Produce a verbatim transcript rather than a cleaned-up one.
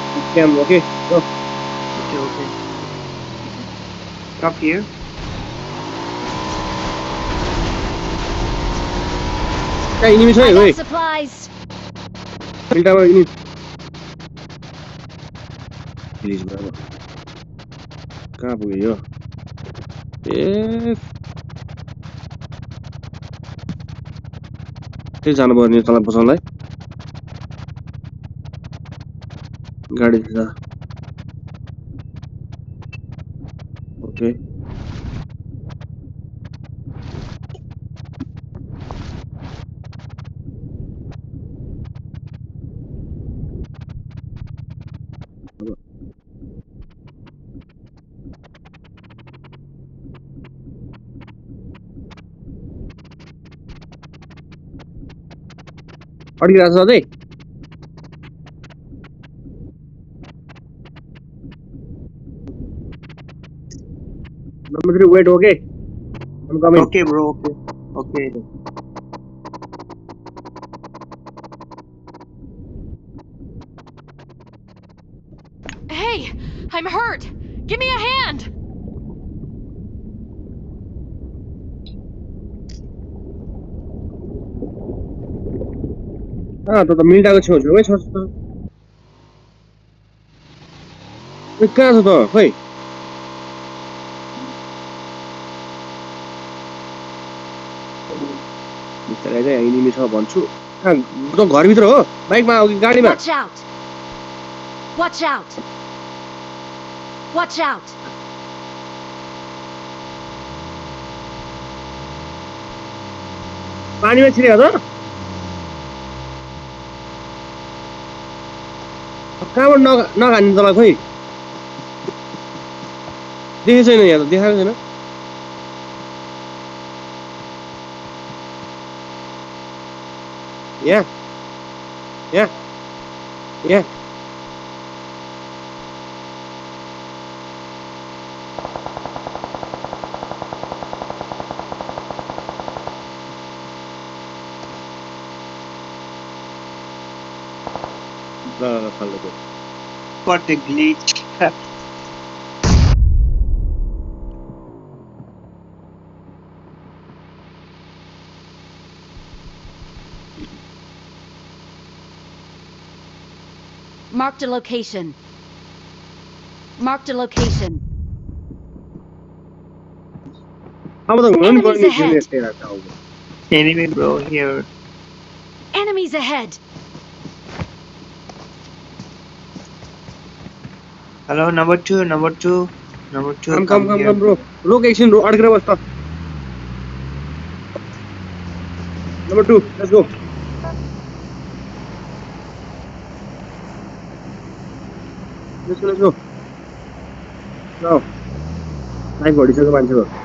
Cam, okay, go. Okay, okay. Stop here. Hey, enemy छ I है got supplies. फिल्टामा enemy. Please bravo. कहाँ पुग्यो यो? ए के जानु पर्ने तल बसाउनलाई? गाडी छ. Okay. अडिरहेको छ अझै? Number three, wait, okay? I'm coming. Okay, bro. Okay. Okay. Hey, I'm hurt. Give me a hand. अँ त त मिल्टाको छेउछेउमै छ त. ए कहाँ छ त? खै. बिस्तारै चाहिँ enemy छ भन्छु. कहाँ त घरभित्र हो? बाइकमा हो कि गाडीमा? Watch out. Watch out. Watch out. पानीमा छिरेको त? कहाँबाट नगा नखाने तँलाई खोइ? देखेको छैन यहाँ त, देखाएको छैन. यहाँ यहाँ यहाँ ल ल ल ल. What a glitch. Marked a location. Marked a location. अब त हुन नि Enemies पर्ने ahead. थियो यस्तै राख्दा अब. Enemy, bro, here. Enemies ahead. Hello, number two, number two, number two. Come come come come here. come bro. रोक एकछिन रो अड्केर बस त. Number two, let's go. Let's go, let's go. Now, live घडिसक्यो मान्छेको.